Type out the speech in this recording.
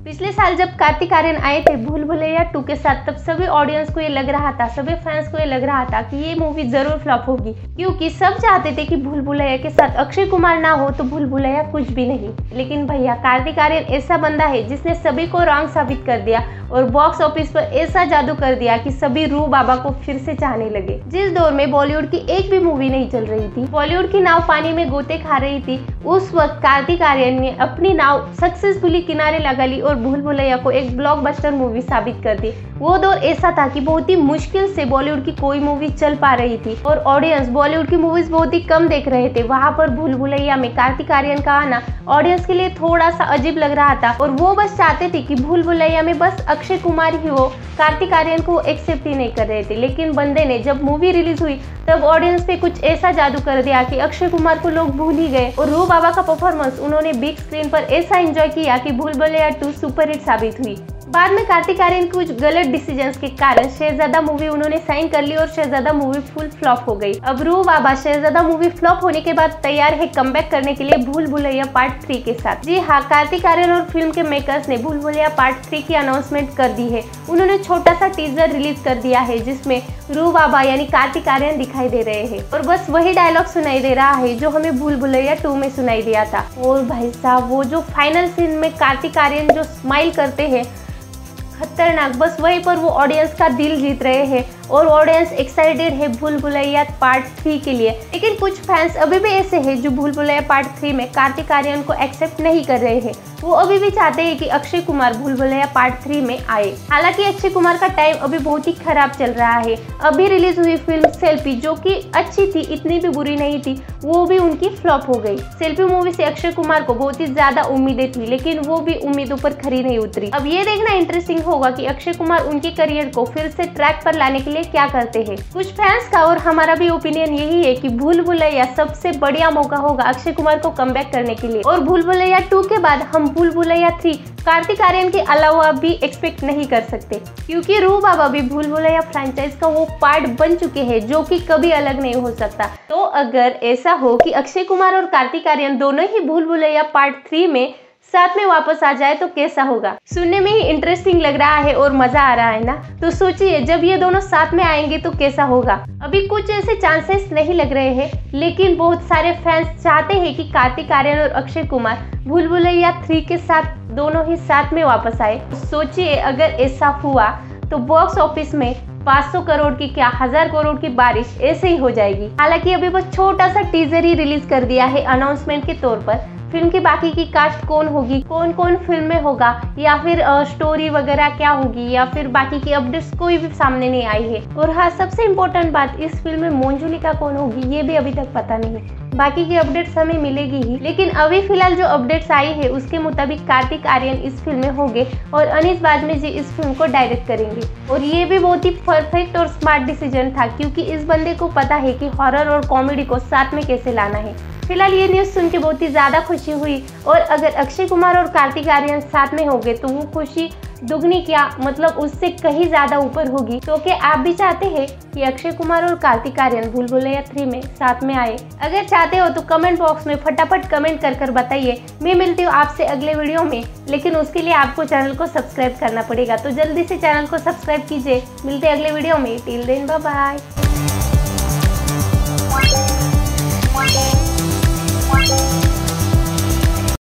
पिछले साल जब कार्तिक आर्यन आए थे भूल भुलैया 2 के साथ, तब सभी ऑडियंस को ये लग रहा था, सभी फैंस को ये लग रहा था कि ये मूवी जरूर फ्लॉप होगी, क्योंकि सब चाहते थे कि भूल भुलैया के साथ अक्षय कुमार ना हो तो भूल भुलैया कुछ भी नहीं। लेकिन भैया कार्तिक आर्यन ऐसा बंदा है जिसने सभी को रॉन्ग साबित कर दिया और बॉक्स ऑफिस पर ऐसा जादू कर दिया कि सभी रू बाबा को फिर से चाहने लगे। जिस दौर में बॉलीवुड की एक भी मूवी नहीं चल रही थी, बॉलीवुड की नाव पानी में गोते खा रही थी, उस वक्त कार्तिक आर्यन ने अपनी नाव सक्सेसफुली किनारे लगा ली और भूल भुलैया को एक ब्लॉकबस्टर मूवी साबित कर दी। वो दौर ऐसा था कि बहुत ही मुश्किल से बॉलीवुड की कोई मूवी चल पा रही थी और ऑडियंस बॉलीवुड की मूवीज बहुत ही कम देख रहे थे। वहाँ पर भूल भुलैया में कार्तिक आर्यन का आना ऑडियंस के लिए थोड़ा सा अजीब लग रहा था और वो बस चाहते थे कि भूल भुलैया में बस अक्षय कुमार ही हो, कार्तिक आर्यन को एक्सेप्ट ही नहीं कर रहे थे। लेकिन बंदे ने जब मूवी रिलीज हुई तब ऑडियंस पे कुछ ऐसा जादू कर दिया कि अक्षय कुमार को लोग भूल ही गए और रू बाबा का परफॉर्मेंस उन्होंने बिग स्क्रीन पर ऐसा एंजॉय किया कि भूल भुलैया 2 सुपरहिट साबित हुई। बाद में कार्तिक आर्यन कुछ गलत डिसीजंस के कारण शहजादा मूवी उन्होंने साइन कर ली और शहजादा मूवी फुल फ्लॉप हो गई। अब रू बाबा शहजादा मूवी फ्लॉप होने के बाद तैयार है कमबैक करने के लिए भूल भुलैया पार्ट 3 के साथ। जी हाँ, कार्तिक आर्यन और फिल्म के मेकर्स ने भूल भुलैया पार्ट 3 की अनाउंसमेंट कर दी है। उन्होंने छोटा सा टीजर रिलीज कर दिया है जिसमें रू बाबा यानी कार्तिक आर्यन दिखाई दे रहे हैं और बस वही डायलॉग सुनाई दे रहा है जो हमें भूल भुलैया 2 में सुनाई दिया था। और भाई साहब, वो जो फाइनल सीन में कार्तिक आर्यन जो स्माइल करते हैं, खतरनाक, बस वहीं पर वो ऑडियंस का दिल जीत रहे हैं और ऑडियंस एक्साइटेड है भूल भुलैया पार्ट 3 के लिए। लेकिन कुछ फैंस अभी भी ऐसे हैं जो भूल भुलैया पार्ट 3 में कार्तिक आर्यन को एक्सेप्ट नहीं कर रहे हैं। वो अभी भी चाहते हैं कि अक्षय कुमार भूल भुलैया पार्ट 3 में आए। हालांकि अक्षय कुमार का टाइम अभी बहुत ही खराब चल रहा है। अभी रिलीज हुई फिल्म सेल्फी जो कि अच्छी थी, इतनी भी बुरी नहीं थी, वो भी उनकी फ्लॉप हो गई। सेल्फी मूवी से अक्षय कुमार को बहुत ही ज्यादा उम्मीदें थी लेकिन वो भी उम्मीदों पर खरी नहीं उतरी। अब ये देखना इंटरेस्टिंग होगा कि अक्षय कुमार उनके करियर को फिर से ट्रैक पर लाने के लिए क्या करते हैं। कुछ फैंस का और हमारा भी ओपिनियन यही है कि भूल भुलैया सबसे बढ़िया मौका होगा अक्षय कुमार को कमबैक करने के लिए और भूल भुलैया 2 के बाद हम भूल भुलैया 3 कार्तिक आर्यन के अलावा भी एक्सपेक्ट नहीं कर सकते, क्योंकि रू बाबा भी भूल भुलैया फ्रेंचाइज का वो पार्ट बन चुके हैं जो कि कभी अलग नहीं हो सकता। तो अगर ऐसा हो कि अक्षय कुमार और कार्तिक आर्यन दोनों ही भूल भुलैया पार्ट 3 में साथ में वापस आ जाए तो कैसा होगा। सुनने में ही इंटरेस्टिंग लग रहा है और मजा आ रहा है ना। तो सोचिए जब ये दोनों साथ में आएंगे तो कैसा होगा। अभी कुछ ऐसे चांसेस नहीं लग रहे हैं लेकिन बहुत सारे फैंस चाहते हैं कि कार्तिक आर्यन और अक्षय कुमार भूल भुलैया 3 के साथ दोनों ही साथ में वापस आए। सोचिए अगर ऐसा हुआ तो बॉक्स ऑफिस में 500 करोड़ की क्या 1000 करोड़ की बारिश ऐसे ही हो जाएगी। हालांकि अभी बस छोटा सा टीजर ही रिलीज कर दिया है अनाउंसमेंट के तौर पर। फिल्म की बाकी की कास्ट कौन होगी, कौन कौन फिल्म में होगा या फिर स्टोरी वगैरह क्या होगी या फिर बाकी की अपडेट्स कोई भी सामने नहीं आई है। और हाँ, सबसे इम्पोर्टेंट बात, इस फिल्म में मंजुलिका कौन होगी ये भी अभी तक पता नहीं। बाकी की अपडेट्स हमें मिलेगी ही, लेकिन अभी फिलहाल जो अपडेट्स आई है उसके मुताबिक कार्तिक आर्यन इस फिल्म में होंगे और अनीस बाजमी जी इस फिल्म को डायरेक्ट करेंगे। और ये भी बहुत ही परफेक्ट और स्मार्ट डिसीजन था क्योंकि इस बंदे को पता है कि हॉरर और कॉमेडी को साथ में कैसे लाना है। फिलहाल ये न्यूज़ सुन के बहुत ही ज़्यादा खुशी हुई और अगर अक्षय कुमार और कार्तिक आर्यन साथ में होंगे तो वो खुशी दुगनी क्या मतलब उससे कहीं ज़्यादा ऊपर होगी। तो क्या आप भी चाहते हैं कि अक्षय कुमार और कार्तिक आर्यन भूल भुलैया 3 में साथ में आए? अगर चाहते हो तो कमेंट बॉक्स में फटाफट कमेंट कर बताइए। मैं मिलती हूँ आपसे अगले वीडियो में, लेकिन उसके लिए आपको चैनल को सब्सक्राइब करना पड़ेगा। तो जल्दी से चैनल को सब्सक्राइब कीजिए। मिलते हैं अगले वीडियो में। Till then bye bye.